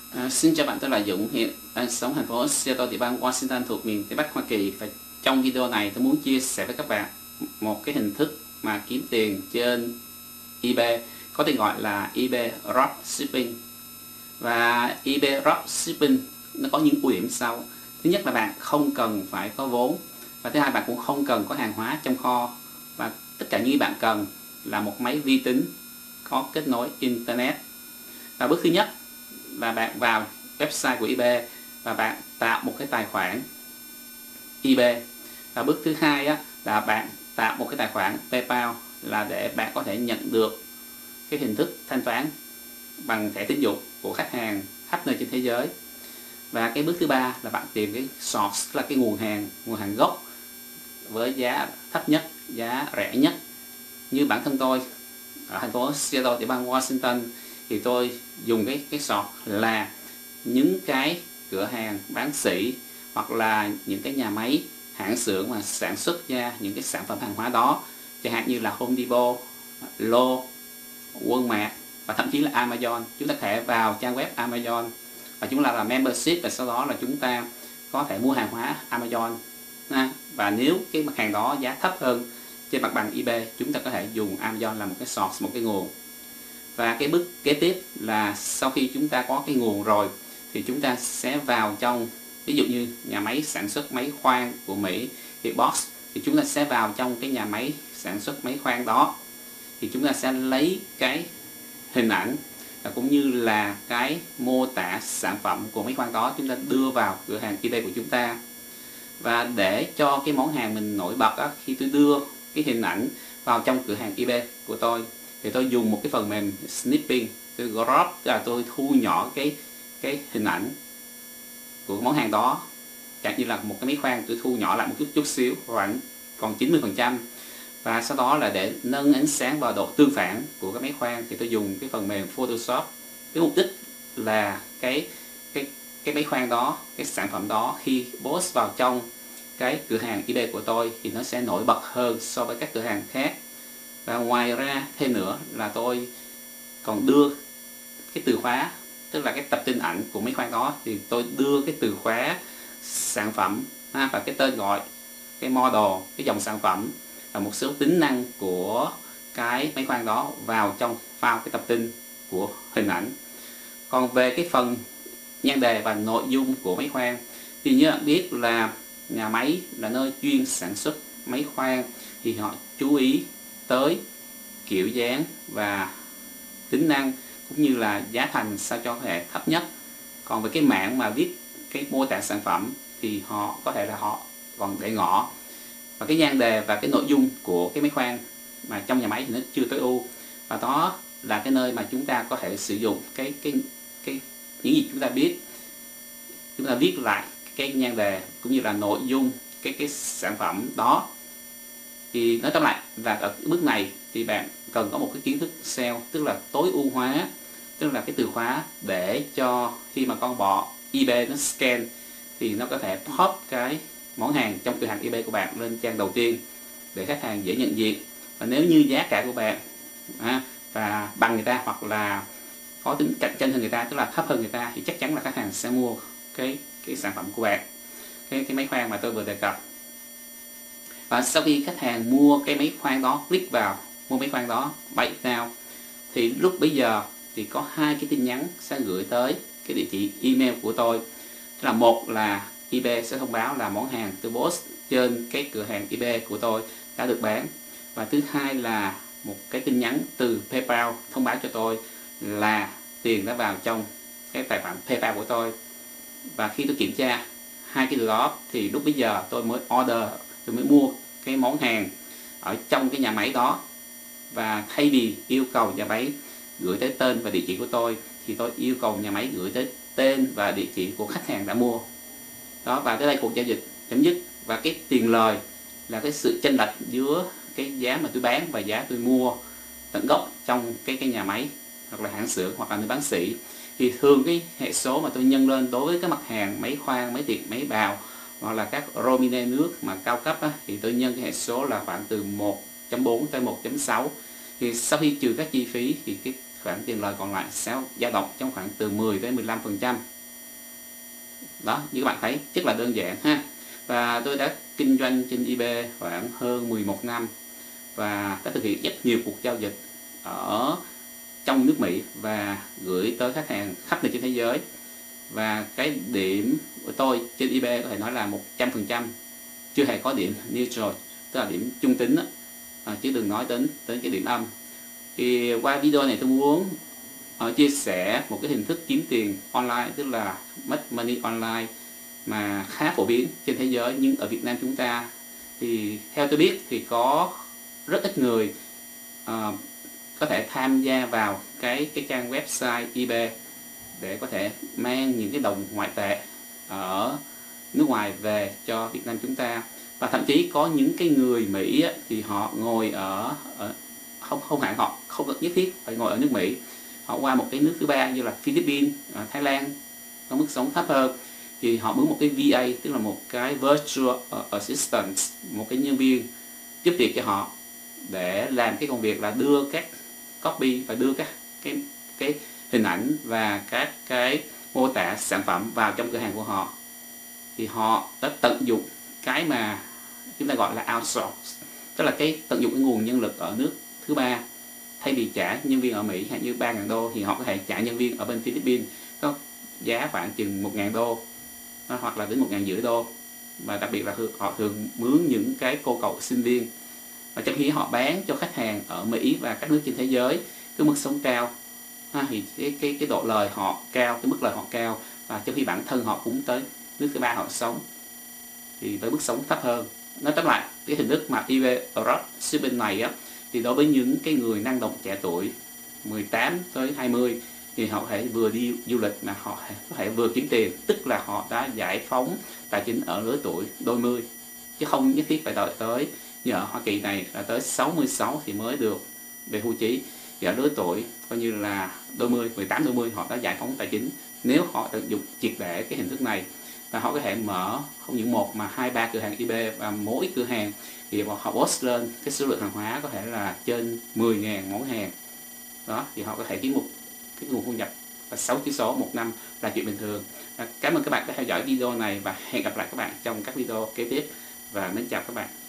Xin chào bạn, tôi là Dũng, hiện đang sống thành phố Seattle, tiểu bang Washington thuộc miền Tây Bắc Hoa Kỳ. Và trong video này tôi muốn chia sẻ với các bạn một cái hình thức mà kiếm tiền trên eBay, có tên gọi là eBay Dropshipping. Và eBay Dropshipping nó có những ưu điểm sau. Thứ nhất là bạn không cần phải có vốn, và thứ hai bạn cũng không cần có hàng hóa trong kho, và tất cả những gì bạn cần là một máy vi tính có kết nối internet. Và bước thứ nhất là bạn vào website của eBay và bạn tạo một cái tài khoản eBay. Và bước thứ hai là bạn tạo một cái tài khoản PayPal, là để bạn có thể nhận được cái hình thức thanh toán bằng thẻ tín dụng của khách hàng khắp nơi trên thế giới. Và cái bước thứ ba là bạn tìm cái source, là cái nguồn hàng gốc với giá thấp nhất, giá rẻ nhất. Như bản thân tôi ở thành phố Seattle, tiểu bang Washington, thì tôi dùng cái source là những cái cửa hàng bán sỉ hoặc là những cái nhà máy hãng xưởng mà sản xuất ra những cái sản phẩm hàng hóa đó, chẳng hạn như là Home Depot, Lowe's, Walmart và thậm chí là Amazon. Chúng ta có thể vào trang web Amazon và chúng ta làm membership, và sau đó là chúng ta có thể mua hàng hóa Amazon. Và nếu cái mặt hàng đó giá thấp hơn trên mặt bằng eBay, chúng ta có thể dùng Amazon là một cái source, một cái nguồn. Và cái bước kế tiếp là sau khi chúng ta có cái nguồn rồi thì chúng ta sẽ vào trong, ví dụ như nhà máy sản xuất máy khoan của Mỹ thì Bosch, thì chúng ta sẽ vào trong cái nhà máy sản xuất máy khoan đó, thì chúng ta sẽ lấy cái hình ảnh và cũng như là cái mô tả sản phẩm của máy khoan đó, chúng ta đưa vào cửa hàng eBay của chúng ta. Và để cho cái món hàng mình nổi bật khi tôi đưa cái hình ảnh vào trong cửa hàng eBay của tôi thì tôi dùng một cái phần mềm snipping, tôi crop, là tôi thu nhỏ cái hình ảnh của món hàng đó. Chẳng như là một cái máy khoan, tôi thu nhỏ lại một chút xíu, khoảng còn 90%. Và sau đó là để nâng ánh sáng và độ tương phản của cái máy khoan thì tôi dùng cái phần mềm Photoshop. Cái mục đích là cái máy khoan đó, cái sản phẩm đó khi post vào trong cái cửa hàng eBay của tôi thì nó sẽ nổi bật hơn so với các cửa hàng khác. Và ngoài ra thêm nữa là tôi còn đưa cái từ khóa, tức là cái tập tin ảnh của máy khoan đó, thì tôi đưa cái từ khóa sản phẩm và cái tên gọi, cái model, cái dòng sản phẩm và một số tính năng của cái máy khoan đó vào trong file cái tập tin của hình ảnh. Còn về cái phần nhan đề và nội dung của máy khoan thì như bạn biết là nhà máy là nơi chuyên sản xuất máy khoan, thì họ chú ý tới kiểu dáng và tính năng cũng như là giá thành sao cho có thể thấp nhất. Còn về cái mảng mà viết cái mô tả sản phẩm thì họ có thể là họ còn để ngỏ. Và cái nhan đề và cái nội dung của cái máy khoan mà trong nhà máy thì nó chưa tối ưu, và đó là cái nơi mà chúng ta có thể sử dụng cái những gì chúng ta biết, chúng ta viết lại cái nhan đề cũng như là nội dung cái sản phẩm đó. Thì nói tóm lại là ở bước này thì bạn cần có một cái kiến thức SEO, tức là tối ưu hóa, tức là cái từ khóa để cho khi mà con bọ eBay nó scan thì nó có thể pop cái món hàng trong cửa hàng eBay của bạn lên trang đầu tiên để khách hàng dễ nhận diện. Và nếu như giá cả của bạn và bằng người ta hoặc là có tính cạnh tranh hơn người ta, tức là thấp hơn người ta, thì chắc chắn là khách hàng sẽ mua cái sản phẩm của bạn, cái máy khoan mà tôi vừa đề cập. Và sau khi khách hàng mua cái máy khoan đó, click vào mua máy khoan đó, buy now, thì lúc bấy giờ thì có hai cái tin nhắn sẽ gửi tới cái địa chỉ email của tôi. Tức là một là eBay sẽ thông báo là món hàng tôi post trên cái cửa hàng eBay của tôi đã được bán, và thứ hai là một cái tin nhắn từ PayPal thông báo cho tôi là tiền đã vào trong cái tài khoản PayPal của tôi. Và khi tôi kiểm tra hai cái điều đó thì lúc bấy giờ tôi mới mua cái món hàng ở trong cái nhà máy đó. Và thay vì yêu cầu nhà máy gửi tới tên và địa chỉ của tôi thì tôi yêu cầu nhà máy gửi tới tên và địa chỉ của khách hàng đã mua đó. Và tới đây cuộc giao dịch chấm dứt, và cái tiền lời là cái sự chênh lệch giữa cái giá mà tôi bán và giá tôi mua tận gốc trong cái nhà máy hoặc là hãng xưởng hoặc là nơi bán sỉ. Thì thường cái hệ số mà tôi nhân lên đối với các mặt hàng máy khoan, máy tiệt, máy bào hoặc là các romine nước mà cao cấp thì tôi nhân cái hệ số là khoảng từ 1.4 tới 1.6. Thì sau khi trừ các chi phí thì khoản tiền lời còn lại sẽ dao động trong khoảng từ 10 tới 15%. Đó, như các bạn thấy rất là đơn giản ha. Và tôi đã kinh doanh trên eBay khoảng hơn 11 năm và đã thực hiện rất nhiều cuộc giao dịch ở trong nước Mỹ và gửi tới khách hàng khắp nơi trên thế giới. Và cái điểm của tôi trên eBay có thể nói là 100%, chưa hề có điểm neutral, tức là điểm trung tính đó, chứ đừng nói đến cái điểm âm. Thì qua video này tôi muốn chia sẻ một cái hình thức kiếm tiền online, tức là make money online mà khá phổ biến trên thế giới, nhưng ở Việt Nam chúng ta thì theo tôi biết thì có rất ít người có thể tham gia vào cái trang website eBay để có thể mang những cái đồng ngoại tệ ở nước ngoài về cho Việt Nam chúng ta. Và thậm chí có những cái người Mỹ thì họ ngồi ở không hẳn, họ không nhất thiết phải ngồi ở nước Mỹ, họ qua một cái nước thứ ba như là Philippines, Thái Lan có mức sống thấp hơn, thì họ mướn một cái VA, tức là một cái virtual assistant, một cái nhân viên giúp việc cho họ để làm cái công việc là đưa các copy và đưa các cái hình ảnh và các cái mô tả sản phẩm vào trong cửa hàng của họ. Thì họ đã tận dụng cái mà chúng ta gọi là outsource, tức là cái tận dụng cái nguồn nhân lực ở nước thứ ba. Thay vì trả nhân viên ở Mỹ hạn như 3.000 đô thì họ có thể trả nhân viên ở bên Philippines có giá khoảng chừng 1.000 đô hoặc là đến 1.500 đô. Và đặc biệt là họ thường mướn những cái cô cậu sinh viên, và trong khi họ bán cho khách hàng ở Mỹ và các nước trên thế giới cái mức sống cao, thì cái độ lời họ cao, cái mức lời họ cao, và trong khi bản thân họ cũng tới nước thứ ba họ sống thì với mức sống thấp hơn. Nói tóm lại, cái hình thức mà eBay dropshipping này á, thì đối với những cái người năng động trẻ tuổi 18 tới 20 thì họ có thể vừa đi du lịch mà họ có thể vừa kiếm tiền, tức là họ đã giải phóng tài chính ở lứa tuổi đôi mươi, chứ không nhất thiết phải đợi tới như ở Hoa Kỳ này là tới 66 thì mới được về hưu trí. Thì ở lứa tuổi coi như là đôi mươi, 18 đôi mươi họ đã giải phóng tài chính nếu họ tận dụng triệt để cái hình thức này. Và họ có thể mở không những một mà 2-3 cửa hàng eBay, và mỗi cửa hàng thì họ post lên cái số lượng hàng hóa có thể là trên 10.000 món hàng. Đó, thì họ có thể kiếm một cái nguồn thu nhập và 6 chữ số một năm là chuyện bình thường. Cảm ơn các bạn đã theo dõi video này và hẹn gặp lại các bạn trong các video kế tiếp, và mến chào các bạn.